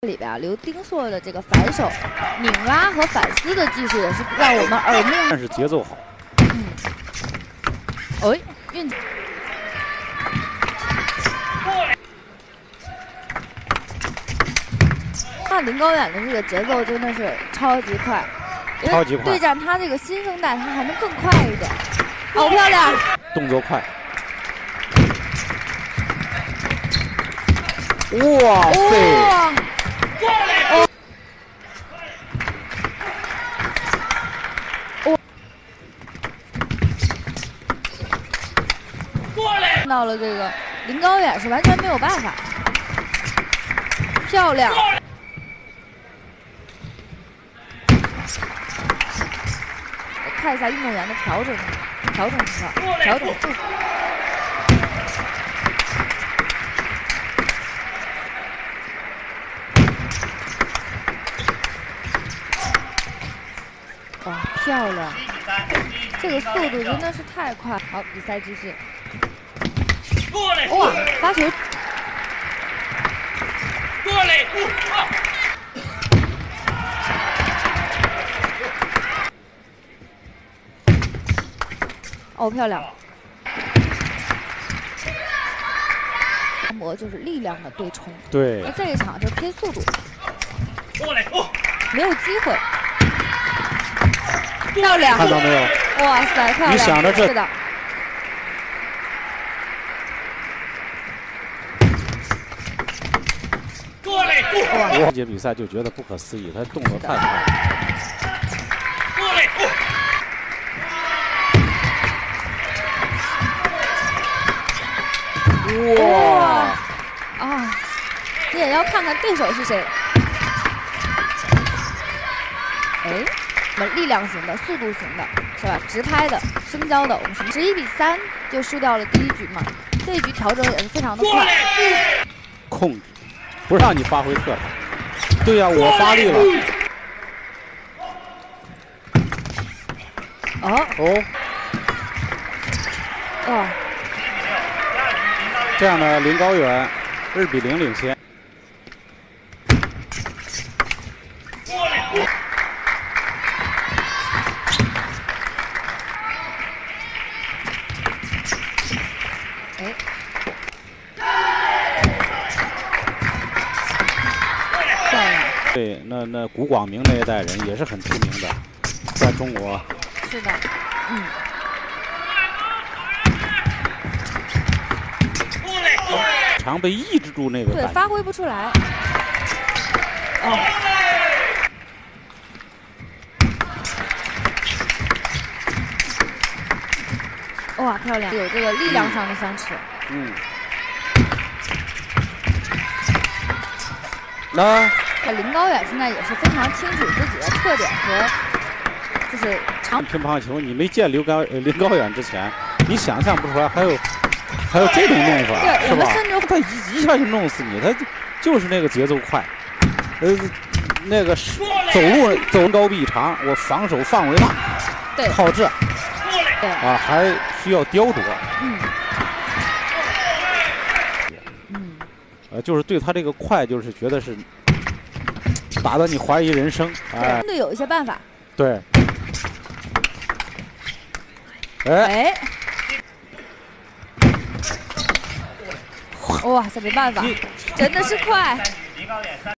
里边啊，刘丁硕的这个反手拧拉和反撕的技术也是让我们耳目。 但是节奏好。 哎，运气。看林高远的这个节奏真的是超级快， 超级快。 对战他这个新生代，他还能更快一点。好漂亮！ 动作快。哇塞！ 哇！看到了这个林高远是完全没有办法，漂亮！看一下运动员的调整情况，调整速度。哇，漂亮！这个速度真的是太快。好，比赛继续。哇，发球！过来！哦，漂亮！磨就是力量的对冲。 对。 那这一场就拼速度。 过来！ 没有机会。漂亮！ 看到没有？ 哇塞，漂亮！ 你想着这是的。 过来！ 哇！这届比赛就觉得不可思议，他动作太快了。 过来！ 哇！ 啊！你也要看看对手是谁。哎。力量型的、速度型的，是吧？直拍的、深交的，我们是11比3就输掉了第一局嘛。这一局调整也是非常的快， 控制，不让你发挥特长。对呀，我发力了。哦。 哇！ 这样呢，林高远2比0领先。对，那古广明那一代人也是很出名的，在中国。 是的， 常被抑制住那个。 对，发挥不出来。哦。哇，漂亮！有这个力量上的相持。 那林高远现在也是非常清楚自己的特点和就是乒乓球，你没见林高远之前，你想象不出来还有这种弄法， 对， 是吧？他一下就弄死你，他就是那个节奏快，那个走高臂长，我防守范围大， 对， 靠这， 对啊，还需要雕琢，就是对他这个快，就是觉得是打得你怀疑人生，哎， 针对有一些办法， 对，哎， 哇，这没办法，真的是快。